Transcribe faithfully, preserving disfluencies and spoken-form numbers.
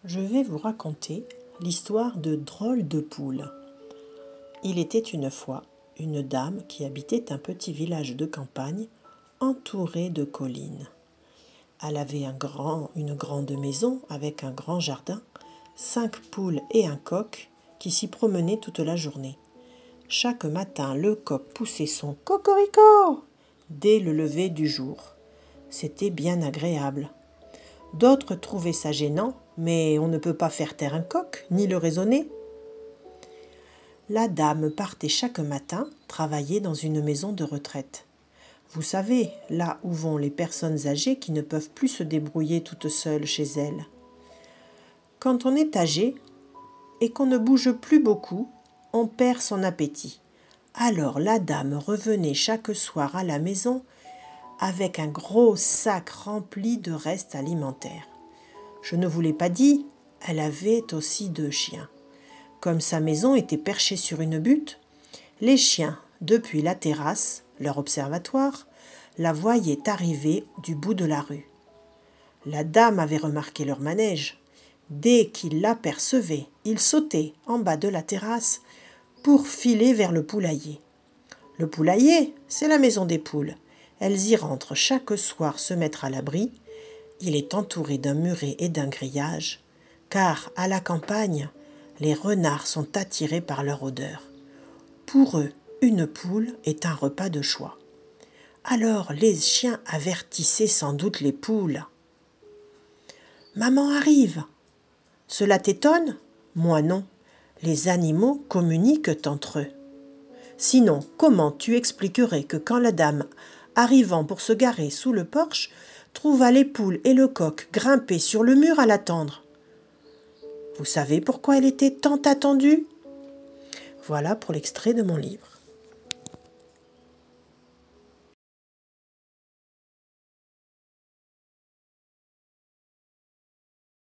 Je vais vous raconter l'histoire de Drôle de poule. Il était une fois une dame qui habitait un petit village de campagne entouré de collines. Elle avait un grand, une grande maison avec un grand jardin, cinq poules et un coq qui s'y promenaient toute la journée. Chaque matin, le coq poussait son cocorico dès le lever du jour. C'était bien agréable. D'autres trouvaient ça gênant, mais on ne peut pas faire taire un coq, ni le raisonner. La dame partait chaque matin travailler dans une maison de retraite. Vous savez, là où vont les personnes âgées qui ne peuvent plus se débrouiller toutes seules chez elles. Quand on est âgé et qu'on ne bouge plus beaucoup, on perd son appétit. Alors la dame revenait chaque soir à la maison avec un gros sac rempli de restes alimentaires. Je ne vous l'ai pas dit, elle avait aussi deux chiens. Comme sa maison était perchée sur une butte, les chiens, depuis la terrasse, leur observatoire, la voyaient arriver du bout de la rue. La dame avait remarqué leur manège. Dès qu'ils l'apercevaient, ils sautaient en bas de la terrasse pour filer vers le poulailler. Le poulailler, c'est la maison des poules. Elles y rentrent chaque soir se mettre à l'abri. Il est entouré d'un muret et d'un grillage, car à la campagne, les renards sont attirés par leur odeur. Pour eux, une poule est un repas de choix. Alors les chiens avertissaient sans doute les poules. « Maman arrive !» Cela t'étonne ? Moi non. Les animaux communiquent entre eux. Sinon, comment tu expliquerais que quand la dame, arrivant pour se garer sous le porche, trouva les poules et le coq grimpés sur le mur à l'attendre ? Vous savez pourquoi elle était tant attendue ? Voilà pour l'extrait de mon livre.